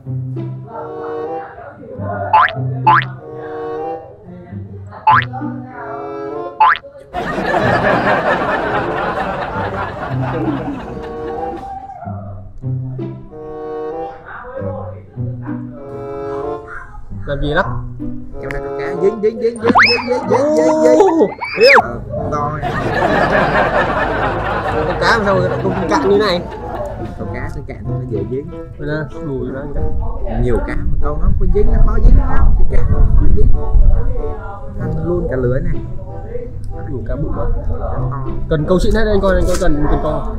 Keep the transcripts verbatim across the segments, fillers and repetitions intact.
Làm gì đó? Trong này con cá dính dính dính dính dính dính dính dính dính. Rồi. Con cá làm sao mà con cạn như này? Con cá sẽ cạn nó dễ dính. Rồi nè, đùi nó nhiều cá mà câu nó không có dính, nó khó dính lắm. Cái cá nó khó dính. Ăn luôn cả lưới này. Đủ cá bự quá. Cần câu xịn hết anh coi, anh coi cần cần câu.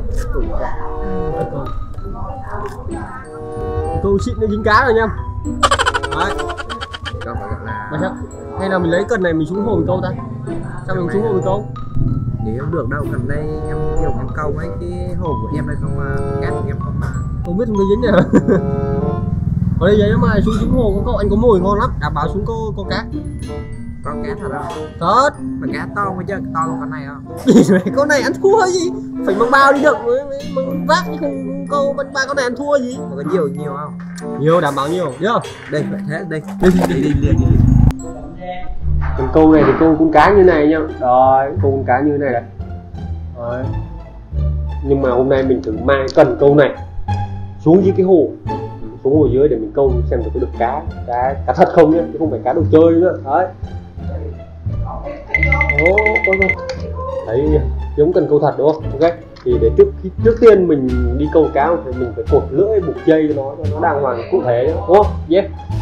Câu xịn nó dính cá rồi nha. Đấy. Câu phải gọi là mà sao? Hay là mình lấy cần này mình xuống hồ mình câu ta? Sao mình xuống hồ mình câu? Nghĩ không được đâu, gần đây em dùng em câu mấy cái hồ của em đây không, cát của em không không biết không thấy dính nè. Ở đây vậy mà xuống xuống hồ có câu anh có mồi ngon lắm, đảm bảo xuống có có cá. Có cá thật không? Thật. Mà cá to mới chứ, to hơn con này không? Con này ăn thua gì? Phải mang bao đi được mới mang vác chứ không câu bắn ba con này ăn thua gì? Mà có nhiều nhiều không? Nhiều, đảm bảo nhiều, nhớ không? Đây phải thế đây. Đi đi đi đi liền đi. Cần câu này thì câu con cá như này nhá. Đấy, câu con cá như này này. Đấy. Nhưng mà hôm nay mình thử mang cần câu này xuống dưới cái hồ, xuống hồ dưới để mình câu xem thử có được cá, cá cá thật không nhá, chứ không phải cá đồ chơi nữa. Đấy. Ồ, coi không? Đấy, giống cần câu thật đúng không? Ok. Thì để trước khi trước tiên mình đi câu cá thì mình phải cột lưỡi buộc dây cho nó cho nó đàng hoàng cụ thể đúng không? Yeah.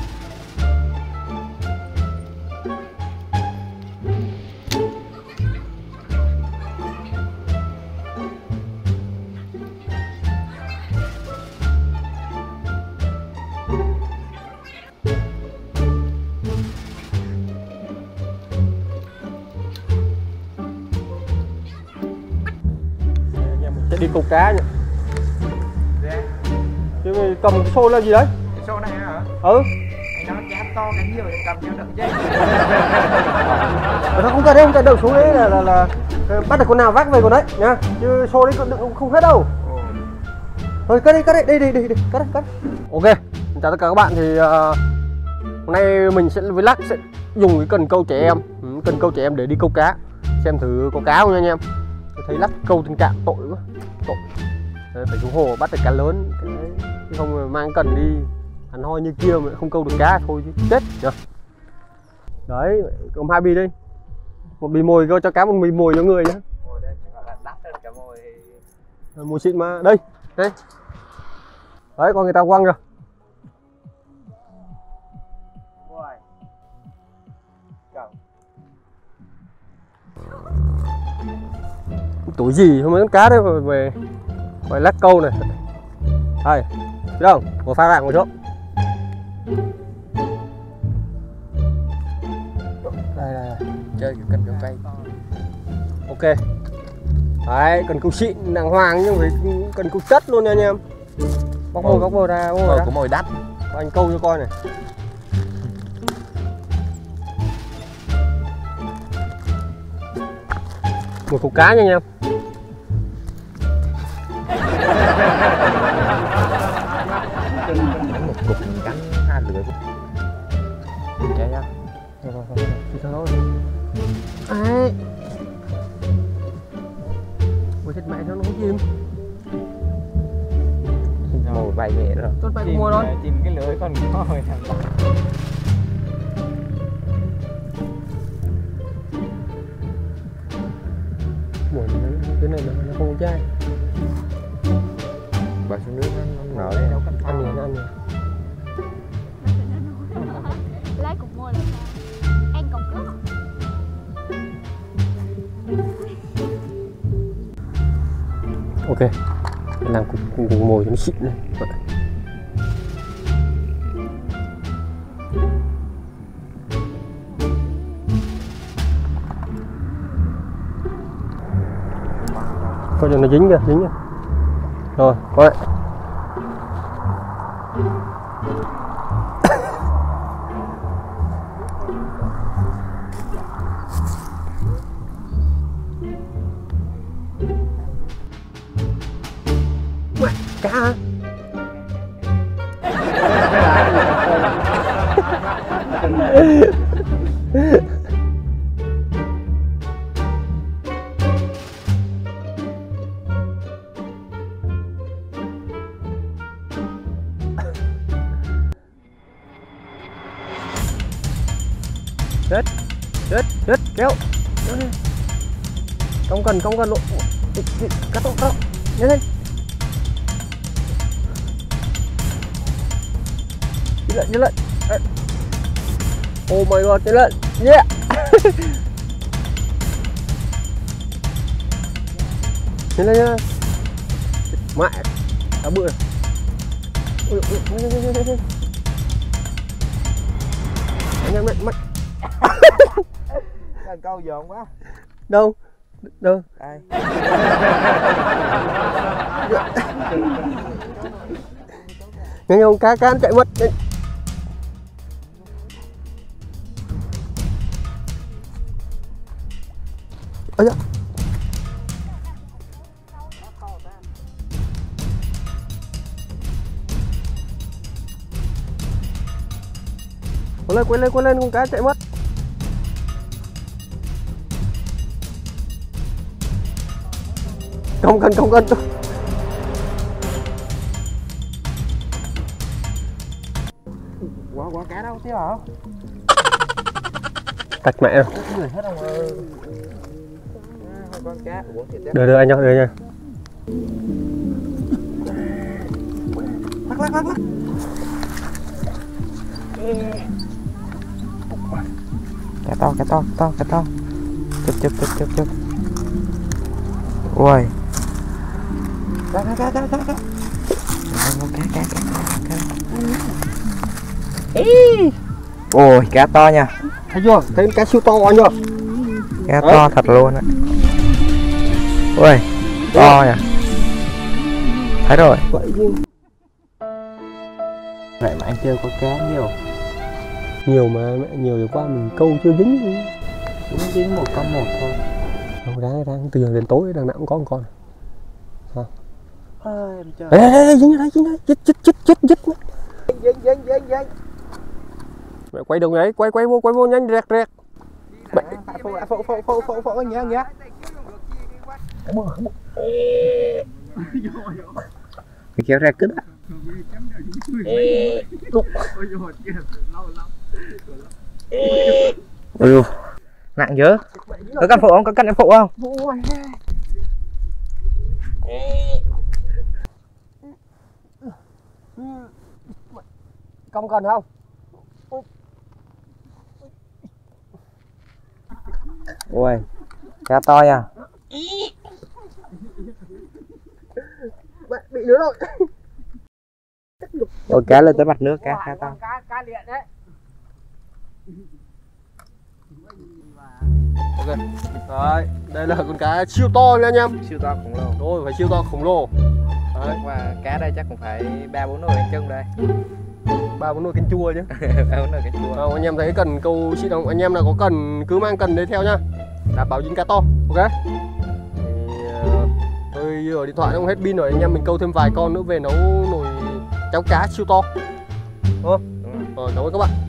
Sẽ đi câu cá nhỉ. Chứ mày cầm cái xô là gì đấy? Cái xô này hả? Ừ. Anh nói cá to cá nhiều thì cầm cho đựng chứ. Nó không cần đâu, không cần đâu, xuống đấy là, là là bắt được con nào vác về con đấy nha. Chứ xô đấy đựng không hết đâu. Thôi cất đi, cất đi, đi đi đi, đi. Cất đi, cất. Ok, chào tất cả các bạn thì uh, hôm nay mình sẽ vlog sẽ dùng cái cần câu trẻ em, ừ, cần câu trẻ em để đi câu cá, xem thử có cá không nha anh em. Tôi thấy lắc câu trên cạn tội quá, tội. Đấy, phải xuống hồ bắt được cá lớn, chứ không mang cần đi hẳn hoi như kia mà không câu được cá thôi chứ chết nhỉ. Đấy, cầm hai bì đi, một bì mồi cho cá, một bì mồi cho người nhá. Mồi đây gọi là đắt hơn cả mồi. Mồi xịn mà, đây, đây. Đấy, con người ta quăng rồi. Tuổi gì không mấy con cá đấy mà về phải lắc câu này. Đây, biết không? Một pha vàng một chỗ. Đây đây, Chơi cái cần câu cây. ok. Đấy, cần câu xịn đàng hoàng nhưng phải cần câu chất luôn nha anh em. Bóc mồi, bóc mồi ra, bóc mồi Mồi ra. có mồi đắt. Cho anh câu cho coi này. Một cục cá nha anh em. Đánh một cục cắn hai lưỡi. Chạy nha. Rồi rồi rồi, đi thôi. Đấy. Ôi chết mẹ nó không chim. Mồi bay nhẹ rồi. Tốt bay mồi thôi. Tìm cái lưỡi con mồi thằng đó. Mồi này, cái này nó không có chai. Bà xuống nước nó nở đấy đâu cần Ăn nhiều, ăn nhiều. Lấy cục mồi là sao? Anh còn cướp không? Ok, làm cục, cục, cục mồi cho nó xịn này. Vậy. Coi cho nó dính kìa, dính kìa. Rồi, coi lại. Cá hả? Chết, chết, chết, kéo. Không cần, không cần lộ. Cắt độ, cắt độ. Nhanh lên. Đi lại, đi lại. Oh my god, đi lại. Yeah. Nhanh lên nha. Mẹ, cá bự này. Ui, ui, nhanh, nhanh, nhanh, nhanh, nhanh. Nhanh, mạnh, mạnh. Cần câu dồn quá. Đâu? Đâu? Đây. Nhanh không, cá cá chạy mất. Nhanh. Ôi da. Quay lên, quay lên, quay lên, con cá chạy mất. Không cần, không cần. Quả quả cá đâu chứ hả? Tạch mẹ rồi. Người hết không ơi. Con cá. Ủa thiệt Đưa đưa anh nha, đưa nha. lắc lắc lắc lắc. Cá to, cá to, cá to, cá to. Chụp chụp chụp chụp chụp. Ui. Cá cá cá cá cá cá. Cá cá cá cá. Ôi cá to nha. Thấy chưa? Thấy cá siêu to anh chưa? Cá to thật luôn á. Ui, to nha. Thấy rồi. Vậy chứ. Vậy mà anh chưa có cá nhiều. Nhiều mà mẹ, nhiều thì qua mình câu chưa dính. Cũng dính một con một thôi. Đâu đáng đáng từ giờ đến tối đằng nào cũng có một con. Sao? Ôi em trời. Đây đây đây, dính đây, dính đây. Chích chích chích chích chích. Dính dính dính dính. Mẹ quay đường đấy, quay quay vô, quay vô nhanh rẹt rẹt. Mẹ phụ lại phụ phụ phụ phụ phụ nhá nhá. Mày kéo ra cứt á. Ui, nặng dữ. Có cần phụ không? Có cần em phụ không? Không cần không? Ui, cá to nha. Mẹ bị nữa rồi. Ôi cá lên tới mặt nước, cá cá to. Cá cá điện đấy. Ok. Đấy, đây là con cá siêu to nha anh em. Siêu to khủng lồ. Rồi, phải siêu to khổng lồ. Đấy. Và cá đây chắc cũng phải ba bốn nồi bánh chưng đây. Ba bốn nồi canh chua chứ. ba bốn nồi canh chua. À, anh em thấy cần câu chị đồng anh em nào có cần cứ mang cần đấy theo nhá. Đảm bảo dính cá to. Ok. Thì, uh, tôi ở điện thoại nó không hết pin rồi, anh em mình câu thêm vài con nữa về nấu nồi cháo cá siêu to. Đúng không? Rồi, cảm ơn các bạn.